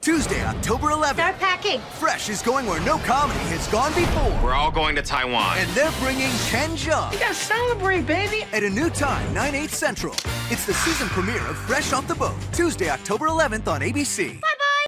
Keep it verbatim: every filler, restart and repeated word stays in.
Tuesday, October eleventh. Start packing. Fresh is going where no comedy has gone before. We're all going to Taiwan. And they're bringing Ken Jeong. You gotta celebrate, baby. At a new time, nine, eight Central. It's the season premiere of Fresh Off the Boat. Tuesday, October eleventh on A B C. Bye.